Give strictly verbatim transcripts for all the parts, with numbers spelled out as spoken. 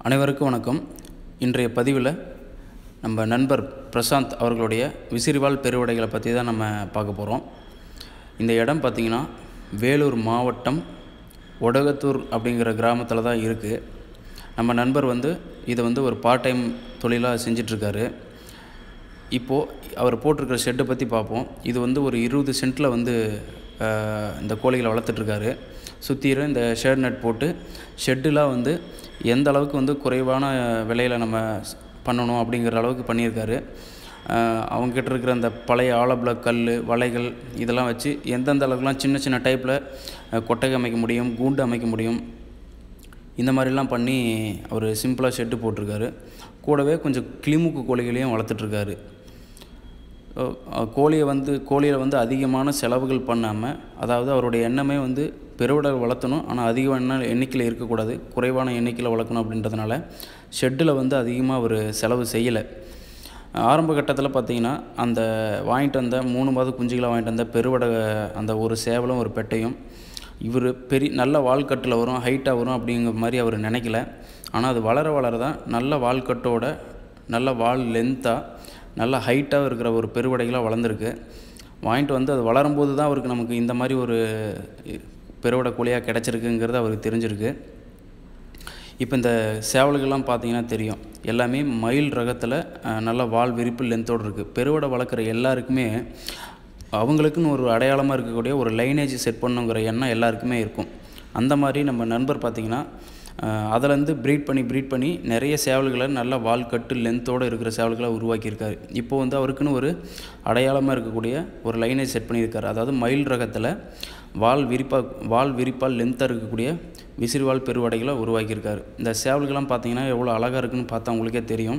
அனைவருக்கும் வணக்கம். இன்றைய பதிவில் நம்ம நண்பர் பிரசாந்த் அவர்களுடைய விசிறிவால் பெருவடைகளை பற்றி தான் நம்ம பார்க்க போகிறோம். இந்த இடம் பார்த்திங்கன்னா வேலூர் மாவட்டம் ஒடகத்தூர் அப்படிங்கிற கிராமத்தில் தான் இருக்குது. நம்ம நண்பர் வந்து இதை வந்து ஒரு பார்ட் டைம் தொழிலாக செஞ்சிட்ருக்காரு. இப்போது அவர் போட்டிருக்கிற ஷெட்டை பற்றி பார்ப்போம். இது வந்து ஒரு இருபது சென்ட்டில் வந்து இந்த கோழிகளை வளர்த்துட்ருக்காரு. சுற்றிலும் இந்த ஷேட் நெட் போட்டு ஷெட்டுலாம் வந்து எந்த அளவுக்கு வந்து குறைவான விலையில் நம்ம பண்ணணும் அப்படிங்கிற அளவுக்கு பண்ணியிருக்காரு. அவங்ககிட்ட இருக்கிற அந்த பழைய ஆலப்பில் கல் வலைகள் இதெல்லாம் வச்சு எந்தெந்த அளவுக்குலாம் சின்ன சின்ன டைப்பில் கொட்டகை அமைக்க முடியும், கூண்டு அமைக்க முடியும், இந்த மாதிரிலாம் பண்ணி அவர் சிம்பிளாக ஷெட்டு போட்டிருக்காரு. கூடவே கொஞ்சம் கிளிமூக்கு கோழிகளையும் வளர்த்துட்ருக்காரு. கோழியை வந்து கோழியில் வந்து அதிகமான செலவுகள் பண்ணாமல், அதாவது அவருடைய எண்ணமே வந்து பெருவிடல் வளர்த்தணும், ஆனால் அதிகமான எண்ணிக்கையில் இருக்கக்கூடாது, குறைவான எண்ணிக்கையில் வளர்க்கணும் அப்படின்றதுனால ஷெட்டில் வந்து அதிகமாக அவர் செலவு செய்யலை. ஆரம்ப கட்டத்தில் பார்த்திங்கன்னா அந்த வாங்கிட்டு வந்த மூணு மாத குஞ்சுகளை வாங்கிட்டு வந்த பெருவடை அந்த ஒரு சேவலும் ஒரு பெட்டையும் இவர் பெரிய நல்ல வால்கட்டில் வரும், ஹைட்டாக வரும் அப்படிங்கிற மாதிரி அவர் நினைக்கல. ஆனால் அது வளர வளர தான் நல்ல வால்கட்டோட நல்ல வால் லென்த்தாக நல்லா ஹைட்டாக இருக்கிற ஒரு பெருவடைகளாக வளர்ந்துருக்கு. வாங்கிட்டு வந்து அது வளரும்போது தான் அவருக்கு நமக்கு இந்த மாதிரி ஒரு பெருவடை கோழியாக கிடச்சிருக்குங்கிறது அவருக்கு தெரிஞ்சிருக்கு. இப்போ இந்த சேவல்கள்லாம் பார்த்திங்கன்னா தெரியும், எல்லாமே மயில் ரகத்தில் நல்ல வால் விரிப்பு லென்த்தோடு இருக்குது. பெருவடை வளர்க்குற எல்லாருக்குமே அவங்களுக்குன்னு ஒரு அடையாளமாக இருக்கக்கூடிய ஒரு லைனேஜ் செட் பண்ணுங்கிற எண்ணம் எல்லாருக்குமே இருக்கும். அந்த மாதிரி நம்ம நண்பர் பார்த்திங்கன்னா அதிலேருந்து ப்ரீட் பண்ணி ப்ரீட் பண்ணி நிறைய சேவல்களை நல்ல வால் கட்டு லென்த்தோடு இருக்கிற சேவல்களை உருவாக்கியிருக்காரு. இப்போது வந்து அவருக்குன்னு ஒரு அடையாளமாக இருக்கக்கூடிய ஒரு லைனேஜ் செட் பண்ணியிருக்காரு. அதாவது மயில் ரகத்தில் வால் விரிப்பா வால் விரிப்பால் லென்த்தாக இருக்கக்கூடிய விசிறிவால் பெருவடைகளை உருவாக்கியிருக்காரு. இந்த சேவல்கள்லாம் பார்த்திங்கன்னா எவ்வளோ அழகாக இருக்குதுன்னு பார்த்தா உங்களுக்கே தெரியும்.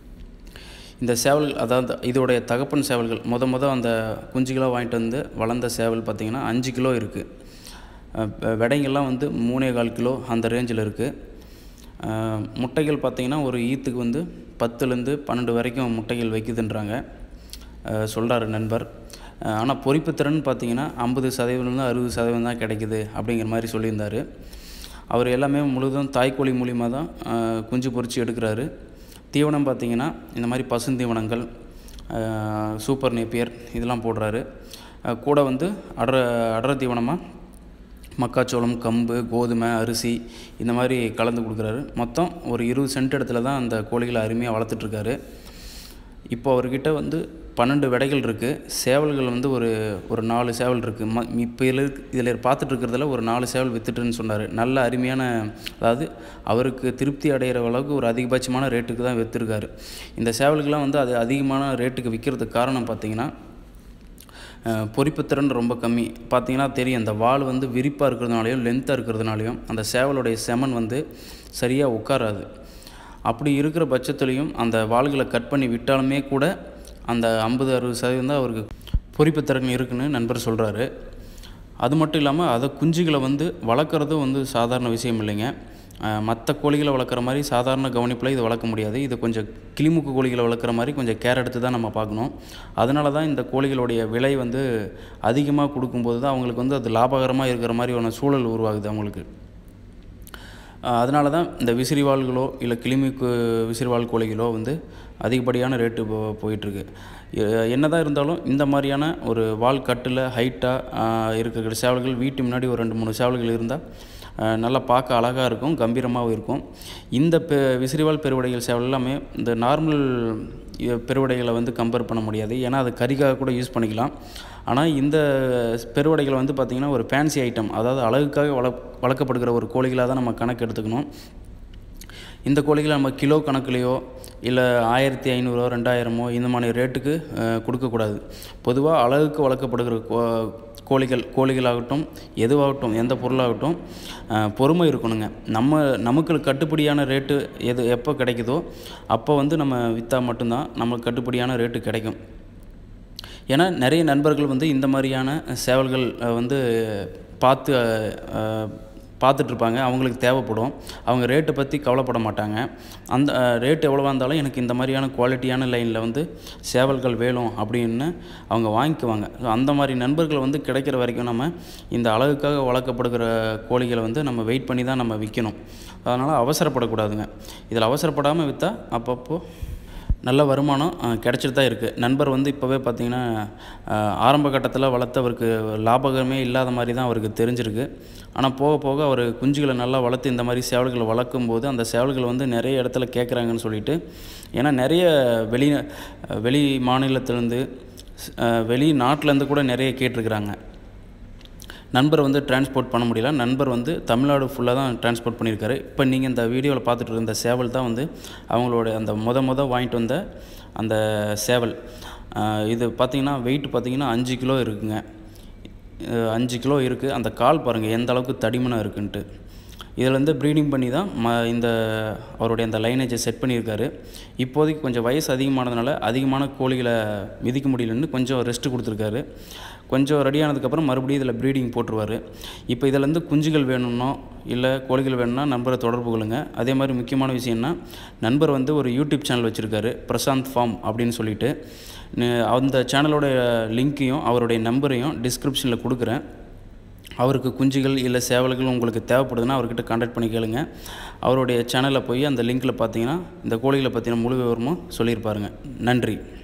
இந்த சேவல் அதாவது இதோடைய தகப்பன் சேவல்கள் முத முத அந்த குஞ்சுகளாக வாங்கிட்டு வந்து வளர்ந்த சேவல் பார்த்திங்கன்னா அஞ்சு கிலோ இருக்குது. விடைங்கள்லாம் வந்து மூணே கால் கிலோ அந்த ரேஞ்சில் இருக்குது. முட்டைகள் பார்த்திங்கன்னா ஒரு ஈத்துக்கு வந்து பத்துலேருந்து பன்னெண்டு வரைக்கும் முட்டைகள் வைக்குதுன்றாங்க சொல்கிறாரு நண்பர். ஆனால் பொரிப்பு திறன் பார்த்திங்கன்னா ஐம்பது சதவீதம்லேருந்து அறுபது சதவீதம் தான் கிடைக்குது அப்படிங்கிற மாதிரி சொல்லியிருந்தார். அவர் எல்லாமே முழுதும் தாய்க்கோழி மூலிமா தான் குஞ்சு பொரித்து எடுக்கிறாரு. தீவனம் பார்த்திங்கன்னா இந்த மாதிரி பசுந்தீவனங்கள், சூப்பர் நேப்பியர் இதெல்லாம் போடுறாரு. கூட வந்து அடர அடர தீவனமாக மக்காச்சோளம், கம்பு, கோதுமை, அரிசி இந்த மாதிரி கலந்து கொடுக்குறாரு. மொத்தம் ஒரு இருபது சென்ட் இடத்துல தான் அந்த கோழிகளை அருமையாக வளர்த்துட்ருக்காரு. இப்போ அவர்கிட்ட வந்து பன்னெண்டு விடைகள் இருக்குது. சேவல்கள் வந்து ஒரு ஒரு நாலு சேவல் இருக்குது. ம இப்போ இதில் இதில் பார்த்துட்ருக்கிறதுல ஒரு நாலு சேவல் விற்றுட்டுன்னு சொன்னார். நல்ல அருமையான, அதாவது அவருக்கு திருப்தி அடைகிற அளவுக்கு ஒரு அதிகபட்சமான ரேட்டுக்கு தான் விற்றுருக்காரு. இந்த சேவல்கள்லாம் வந்து அது அதிகமான ரேட்டுக்கு விற்கிறதுக்கு காரணம் பார்த்திங்கன்னா பொரிப்புத்திறன் ரொம்ப கம்மி. பார்த்திங்கன்னா தெரியும், அந்த வால் வந்து விரிப்பாக இருக்கிறதுனாலையும் லென்த்தாக இருக்கிறதுனாலையும் அந்த சேவலுடைய செமன் வந்து சரியாக உட்காராது. அப்படி இருக்கிற பட்சத்துலேயும் அந்த வால்களை கட் பண்ணி விட்டாலுமே கூட அந்த ஐம்பது அறுபது சதவீதம் தான் அவருக்கு பொரிப்புத்திறன் இருக்குன்னு நண்பர் சொல்கிறாரு. அது மட்டும் இல்லாமல் அதை குஞ்சுகளை வந்து வளர்க்குறதும் வந்து சாதாரண விஷயம் இல்லைங்க. மற்ற கோழிகளை வளர்க்குற மாதிரி சாதாரண கவனிப்பில் இது வளர்க்க முடியாது. இது கொஞ்சம் கிளிமுக்கு கோழிகளை வளர்க்குற மாதிரி கொஞ்சம் கேர் எடுத்து தான் நம்ம பார்க்கணும். அதனால தான் இந்த கோழிகளுடைய விலை வந்து அதிகமாக கொடுக்கும்போது தான் அவங்களுக்கு வந்து அது லாபகரமாக இருக்கிற மாதிரியான சூழல் உருவாகுது அவங்களுக்கு. அதனால தான் இந்த விசிறிவால்களோ இல்லை கிளிமுக்கு விசிறிவால் கோழிகளோ வந்து அதிகப்படியான ரேட்டு போ போயிட்டுருக்கு. என்ன தான் இருந்தாலும் இந்த மாதிரியான ஒரு வால் கட்டில் ஹைட்டாக இருக்கிற சேவல்கள் வீட்டு முன்னாடி ஒரு ரெண்டு மூணு சேவல்கள் இருந்தால் நல்லா பார்க்க அழகாக இருக்கும், கம்பீரமாகவும் இருக்கும். இந்த பெ விசிறிவால் பெருவடைகள் சேவல் எல்லாமே இந்த நார்மல் பெருவடைகளை வந்து கம்பேர் பண்ண முடியாது. ஏன்னா அது கறிக்காக கூட யூஸ் பண்ணிக்கலாம். ஆனால் இந்த பெருவடைகளை வந்து பார்த்திங்கன்னா ஒரு ஃபேன்சி ஐட்டம், அதாவது அழகுக்காக வள வளர்க்கப்படுகிற ஒரு கோழிகளாக தான் நம்ம கணக்கு எடுத்துக்கணும். இந்த கோழிகளை நம்ம கிலோ கணக்குலேயோ இல்லை ஆயிரத்தி ஐநூறோ ரெண்டாயிரமோ இந்த மாதிரி ரேட்டுக்கு கொடுக்கக்கூடாது. பொதுவாக அழகுக்கு வளர்க்கப்படுகிற கோ கோழிகள் கோழிகளாகட்டும் எதுவாகட்டும் எந்த பொருளாகட்டும் பொறுமை இருக்கணுங்க. நம்ம நமக்கு கட்டுப்படியான ரேட்டு எது எப்போ கிடைக்குதோ அப்போ வந்து நம்ம விற்றா மட்டும்தான் நமக்கு கட்டுப்படியான ரேட்டு கிடைக்கும். ஏன்னா நிறைய நண்பர்கள் வந்து இந்த மாதிரியான சேவல்கள் வந்து பார்த்து பார்த்துட்ருப்பாங்க. அவங்களுக்கு தேவைப்படும். அவங்க ரேட்டை பற்றி கவலைப்பட மாட்டாங்க. அந்த ரேட் எவ்வளோவா இருந்தாலும் எனக்கு இந்த மாதிரியான குவாலிட்டியான லைனில் வந்து சேவல்கள் வேணும் அப்படின்னு அவங்க வாங்கிக்குவாங்க. ஸோ அந்த மாதிரி நண்பர்கள் வந்து கிடைக்கிற வரைக்கும் நம்ம இந்த அழகுக்காக வளர்க்கப்படுகிற கோழிகளை வந்து நம்ம வெயிட் பண்ணி தான் நம்ம விற்கணும். அதனால் அவசரப்படக்கூடாதுங்க. இதில் அவசரப்படாமல் விற்றா அப்பப்போ நல்ல வருமானம் கிடச்சிட்டு தான் இருக்குது. நண்பர் வந்து இப்போவே பார்த்திங்கன்னா ஆரம்ப கட்டத்தில் வளர்த்து அவருக்கு லாபகமே இல்லாத மாதிரி தான் அவருக்கு தெரிஞ்சிருக்கு. ஆனால் போக போக அவர் குஞ்சுகளை நல்லா வளர்த்து இந்த மாதிரி சேவல்களை வளர்க்கும்போது அந்த சேவல்கள் வந்து நிறைய இடத்துல கேட்குறாங்கன்னு சொல்லிட்டு, ஏன்னா நிறைய வெளி வெளி மாநிலத்திலேருந்து வெளி நாட்டிலேருந்து கூட நிறைய கேட்டிருக்கிறாங்க. நண்பர் வந்து டிரான்ஸ்போர்ட் பண்ண முடியல. நண்பர் வந்து தமிழ்நாடு ஃபுல்லாக தான் டிரான்ஸ்போர்ட் பண்ணியிருக்காரு. இப்போ நீங்கள் இந்த வீடியோவில் பார்த்துட்டு இருந்த சேவல் தான் வந்து அவங்களோட அந்த முத முத வாங்கிட்டு வந்த அந்த சேவல். இது பார்த்திங்கன்னா வெயிட் பார்த்திங்கன்னா அஞ்சு கிலோ இருக்குங்க. அஞ்சு கிலோ இருக்குது. அந்த கால் பாருங்கள் எந்த அளவுக்கு தடிமனாக இருக்குன்ட்டு. இதில் வந்து ப்ரீடிங் பண்ணி தான் ம இந்த அவருடைய அந்த லைனேஜை செட் பண்ணியிருக்காரு. இப்போதைக்கு கொஞ்சம் வயசு அதிகமானதுனால அதிகமான கோழிகளை மிதிக்க முடியலன்னு கொஞ்சம் ரெஸ்ட்டு கொடுத்துருக்காரு. கொஞ்சம் ரெடியானதுக்கப்புறம் மறுபடியும் இதில் ப்ரீடிங் போட்டுருவார். இப்போ இதிலேருந்து குஞ்சுகள் வேணும்னோ இல்லை கோழிகள் வேணும்னா நண்பரை தொடர்பு கொள்ளுங்க. அதே மாதிரி முக்கியமான விஷயம்னா, நண்பர் வந்து ஒரு யூடியூப் சேனல் வச்சுருக்காரு, பிரசாந்த் ஃபார்ம் அப்படின்னு சொல்லிட்டு. அந்த சேனலோட லிங்க்கையும் அவருடைய நம்பரையும் டிஸ்கிரிப்ஷனில் கொடுக்குறேன். அவருக்கு குஞ்சுகள் இல்லை சேவல்கள் உங்களுக்கு தேவைப்படுதுன்னா அவர்கிட்ட கான்டாக்ட் பண்ணி கேளுங்க. அவருடைய சேனலில் போய் அந்த லிங்க்கில் பார்த்தீங்கன்னா இந்த கோழிகளை பற்றின முழு விவரமும் சொல்லியிருப்பாருங்க. நன்றி.